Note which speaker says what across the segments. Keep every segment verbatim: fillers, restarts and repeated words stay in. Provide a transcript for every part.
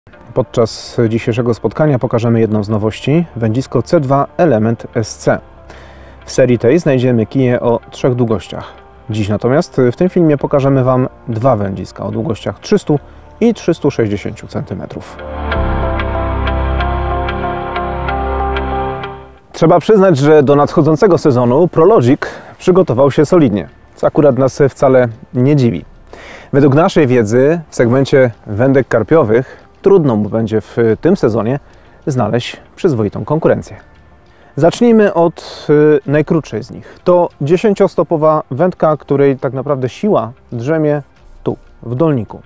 Speaker 1: Podczas dzisiejszego spotkania pokażemy jedną z nowości, wędzisko C dwa Element S C. W serii tej znajdziemy kije o trzech długościach. Dziś natomiast w tym filmie pokażemy Wam dwa wędziska o długościach trzystu i trzystu sześćdziesięciu centymetrów. Trzeba przyznać, że do nadchodzącego sezonu ProLogic przygotował się solidnie, co akurat nas wcale nie dziwi. Według naszej wiedzy w segmencie wędek karpiowych trudno mu będzie w tym sezonie znaleźć przyzwoitą konkurencję. Zacznijmy od najkrótszej z nich. To dziesięciostopowa wędka, której tak naprawdę siła drzemie tu, w dolniku.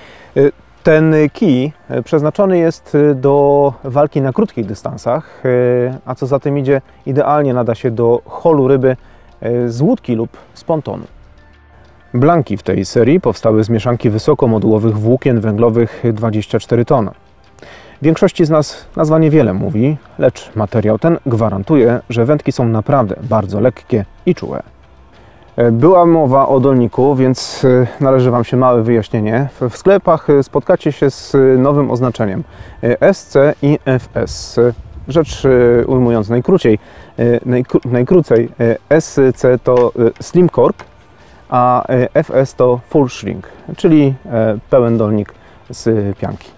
Speaker 1: Ten kij przeznaczony jest do walki na krótkich dystansach, a co za tym idzie, idealnie nada się do holu ryby z łódki lub z pontonu. Blanki w tej serii powstały z mieszanki wysokomodułowych włókien węglowych dwadzieścia cztery ton. Większości z nas nazwa niewiele mówi, lecz materiał ten gwarantuje, że wędki są naprawdę bardzo lekkie i czułe. Była mowa o dolniku, więc należy Wam się małe wyjaśnienie. W sklepach spotkacie się z nowym oznaczeniem S C i F S. Rzecz ujmując najkrócej, najkró najkrócej S C to Slim Cork, a F S to Full Shrink, czyli pełen dolnik z pianki.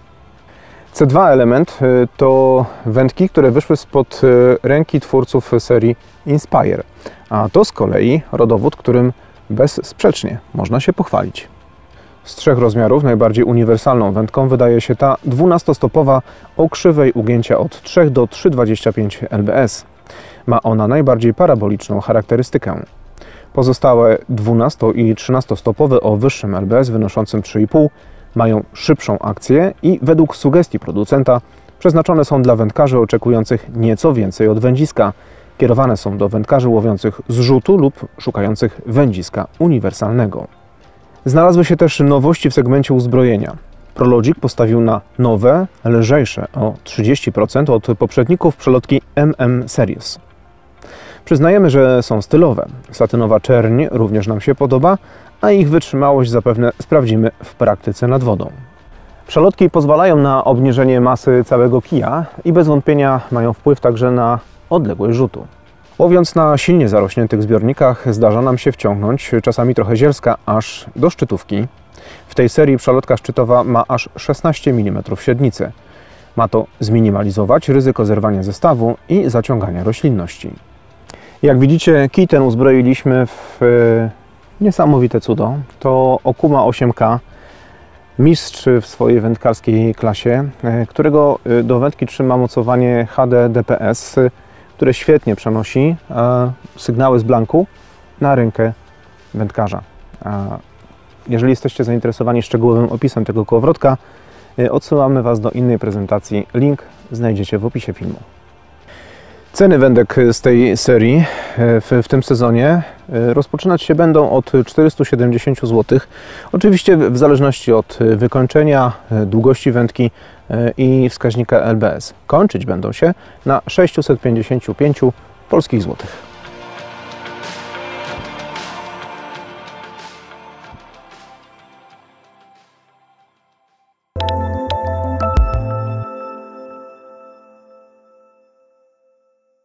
Speaker 1: C dwa Element to wędki, które wyszły spod ręki twórców serii Inspire, a to z kolei rodowód, którym bezsprzecznie można się pochwalić. Z trzech rozmiarów najbardziej uniwersalną wędką wydaje się ta dwunastostopowa o krzywej ugięcia od trzech do trzy przecinek dwadzieścia pięć L B S. Ma ona najbardziej paraboliczną charakterystykę. Pozostałe dwunasto i trzynastostopowe o wyższym L B S wynoszącym trzy i pół mają szybszą akcję i według sugestii producenta przeznaczone są dla wędkarzy oczekujących nieco więcej od wędziska. Kierowane są do wędkarzy łowiących z rzutu lub szukających wędziska uniwersalnego. Znalazły się też nowości w segmencie uzbrojenia. ProLogic postawił na nowe, lżejsze o trzydzieści procent od poprzedników przelotki M M Series. Przyznajemy, że są stylowe. Satynowa czerń również nam się podoba, a ich wytrzymałość zapewne sprawdzimy w praktyce nad wodą. Przelotki pozwalają na obniżenie masy całego kija i bez wątpienia mają wpływ także na odległość rzutu. Łowiąc na silnie zarośniętych zbiornikach zdarza nam się wciągnąć, czasami trochę zielska, aż do szczytówki. W tej serii przelotka szczytowa ma aż szesnaście milimetrów średnicy. Ma to zminimalizować ryzyko zerwania zestawu i zaciągania roślinności. Jak widzicie, kij ten uzbroiliśmy w niesamowite cudo. To Okuma osiem K, mistrz w swojej wędkarskiej klasie, którego do wędki trzyma mocowanie H D D P S, które świetnie przenosi sygnały z blanku na rękę wędkarza. Jeżeli jesteście zainteresowani szczegółowym opisem tego kołowrotka, odsyłamy Was do innej prezentacji. Link znajdziecie w opisie filmu. Ceny wędek z tej serii w, w tym sezonie rozpoczynać się będą od czterystu siedemdziesięciu złotych. Oczywiście w zależności od wykończenia, długości wędki i wskaźnika L B S. Kończyć będą się na sześciuset pięćdziesięciu pięciu polskich złotych.